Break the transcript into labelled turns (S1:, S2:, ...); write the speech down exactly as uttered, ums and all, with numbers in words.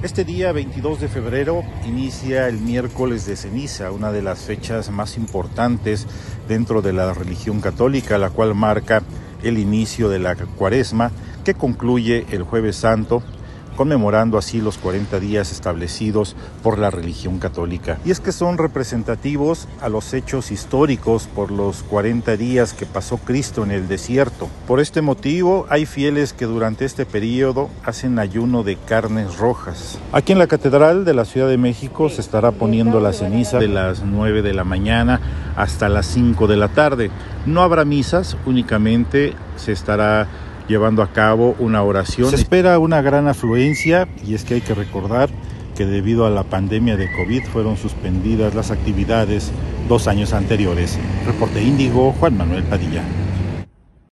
S1: Este día veintidós de febrero inicia el miércoles de ceniza, una de las fechas más importantes dentro de la religión católica, la cual marca el inicio de la cuaresma que concluye el jueves santo, conmemorando así los cuarenta días establecidos por la religión católica. Y es que son representativos a los hechos históricos por los cuarenta días que pasó Cristo en el desierto. Por este motivo, hay fieles que durante este periodo hacen ayuno de carnes rojas. Aquí en la Catedral de la Ciudad de México se estará poniendo la ceniza de las nueve de la mañana hasta las cinco de la tarde. No habrá misas, únicamente se estará llevando a cabo una oración. Se espera una gran afluencia y es que hay que recordar que debido a la pandemia de COVID fueron suspendidas las actividades dos años anteriores. Reporte Índigo, Juan Manuel Padilla.